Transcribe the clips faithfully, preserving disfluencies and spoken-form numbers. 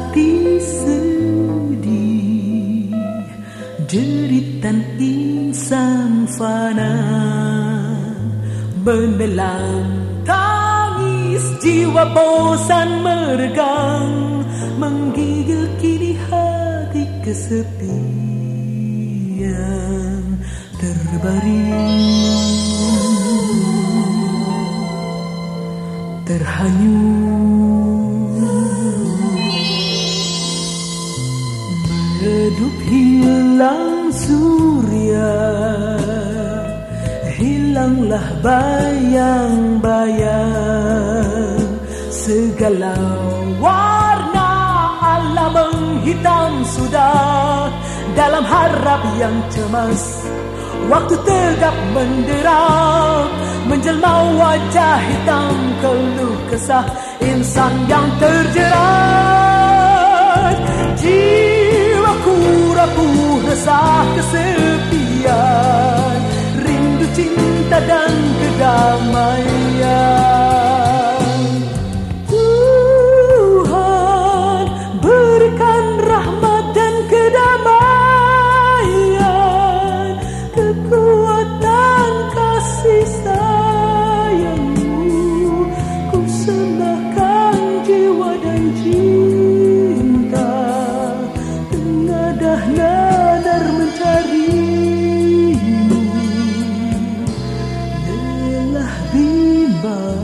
hati sedih, jeritan insan fana menelan tangis, jiwa bosan meregang, menggigil kini hati kesepian terbaring, terhanyut, meredup hilang surya, hilanglah bayang-bayang, segala warna alam menghitam sudah, dalam harap yang cemas waktu tegap menderap, menjelma wajah hitam keluh kesah insan yang terjerat. Jiwaku rapuh resah kesepian, rindu cinta dan kedamaian. Tuhan berikan rahmat dan kedamaian, kekuatan kasih sayangmu, ku serahkan jiwa dan cinta, tengadah nadar mencarimu, lelah bimbang.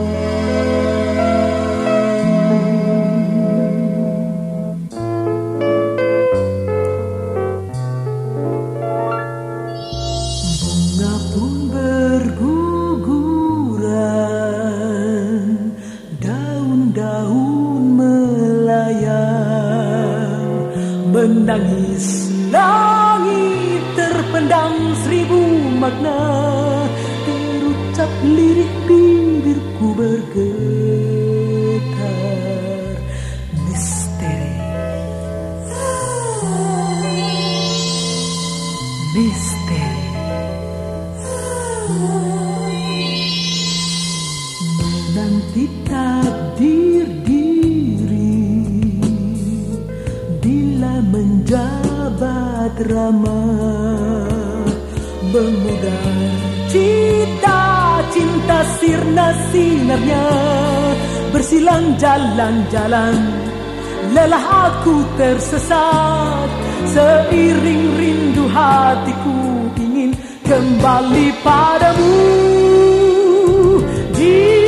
Bunga pun berguguran, daun-daun melayang, menangis langit terpendam seribu makna, terucap lirih bibirku bergetar. Misteri, misteri, menanti takdir diri bila menjabat ramah, memudar cita-cinta sirna sinarnya, bersilang jalan-jalan, lelah aku tersesat, seiring rindu hatiku ingin kembali padamu. Di